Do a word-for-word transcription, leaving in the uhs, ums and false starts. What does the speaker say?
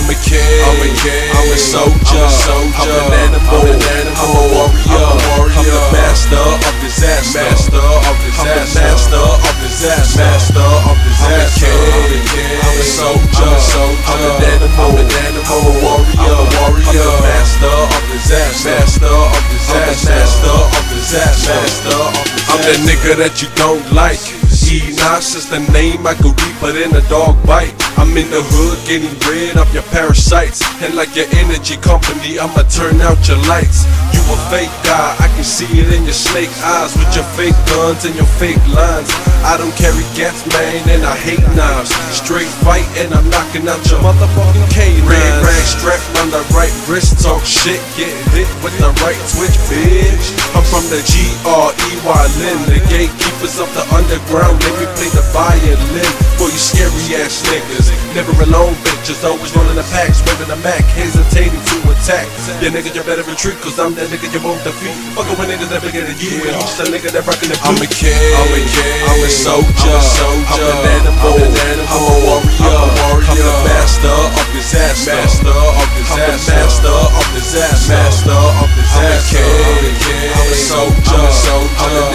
I'm a king, I'm a king, I'm a soldier, I'm an animal, I'm, an animal. I'm a warrior, I'm, a warrior. I'm the master of disaster, master of disaster, master of disaster, master of disaster. I'm a king, I'm a soldier, I'm, a soldier. I'm an animal, I'm, an animal. I'm a warrior, I'm a warrior. I'm the master of disaster, master of disaster, master of disaster, master of disaster. I'm that nigga that you don't like. E-Nas is the name, I go deeper than a dog bite. I'm in the hood getting rid of your parasites. And like your energy company, I'ma turn out your lights. You a fake guy, I can see it in your snake eyes. With your fake guns and your fake lines. I don't carry gas, man, and I hate knives. Straight fight and I'm knocking out your motherfucking canines. Red rag strapped on the right wrist, talk shit, get hit with the right switch, bitch. I'm from the G R E Y Lynn, the gatekeepers of the underground. Let me play the violin for you scary ass niggas. Never alone, bitches, always running the packs, waving the Mac, hesitating to attack. Yeah, nigga, you better retreat, cause I'm that nigga you won't defeat. Fuckin' with niggas that bigger than you, and you just a nigga that rockin' the blue. I'm a king, I'm a king, I'm a soldier, I'm, a soldier. I'm an animal, I'm, an animal. I'm a warrior, I'm a warrior. I'm the master of disaster, master of disaster, I'm the master of disaster, master of disaster. I'm a king, I'm a king, I'm a soldier, I'm a soldier. I'm an